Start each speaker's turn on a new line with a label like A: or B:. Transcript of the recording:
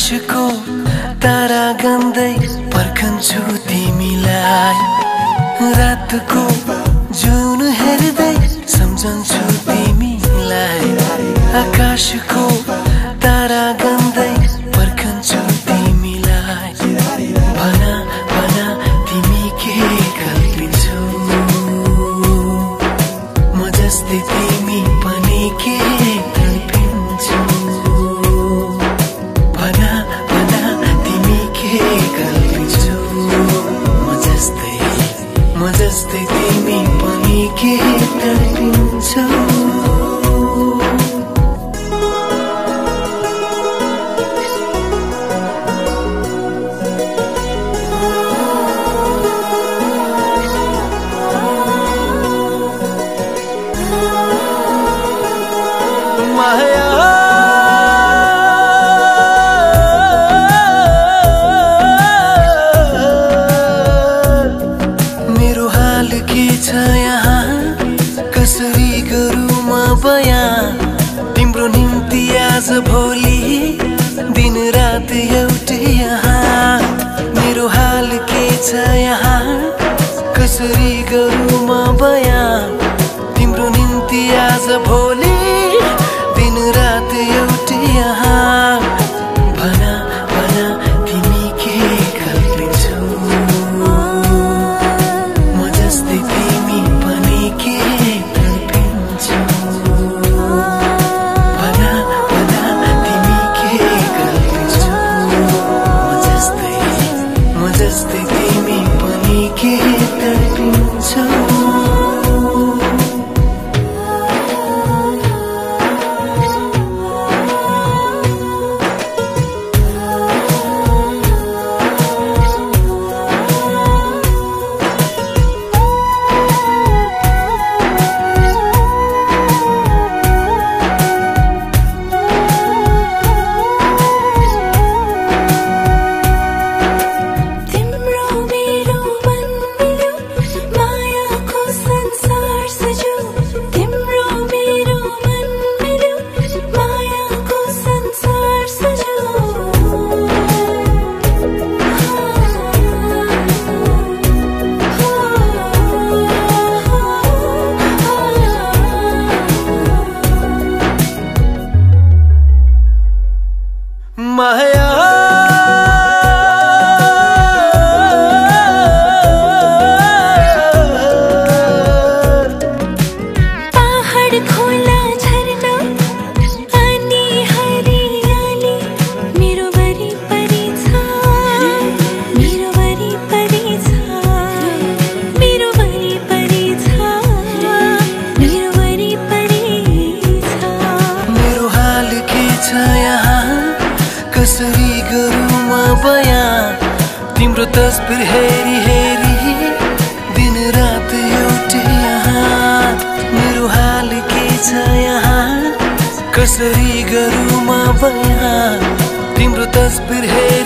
A: आकाशको तारा गन्दै पर्खन्छु तिमीलाई, रातको जुन हेर्दै सम्झन्छु तिमीलाई। आकाशको तारा गन्दै पर्खन्छु तिमीलाई, भना भना तिमी के कल्पिन्छौ, म जस्तै तिमी पनि के कल्पिन्छौ, भना भना तिमी के कल्पिन्छौ, म जस्तै तिमी पनि के कल्पिन्छौ। मेरो हाल के छ यहाँ, कसरी गरौँ म बयाँ, तिम्रो निम्ति आज भोलि दिन रात एउटै यहाँ। मेरो हाल के छ यहाँ, कसरी गरौँ म बयाँ, तिम्रो निम्ति आज भोलि दिन रात एउटै यहाँ। भना भना तिमी के कल्पिन्छौ, म जस्तै तिमी पनि के कल्पिन्छौ, भना भना तिमी के कल्पिन्छौ, म जस्तै तिमी पनि के कल्पिन्छौ। माया
B: पहाड खोला झरना अनि हरियाली मेरो वरिपरि छ, मेरो वरिपरि छ, मेरो वरिपरि छ, मेरो वरिपरि छ।
A: मेरो हाल के छ यहाँ, कसरी गरौँ म बयाँ, तिम्रो तस्बिर हेरी हेरी दिन रात एउटै यहाँ। मेरो हाल के छ यहाँ, कसरी गरौँ म बयाँ, तिम्रो तस्बिर हेरी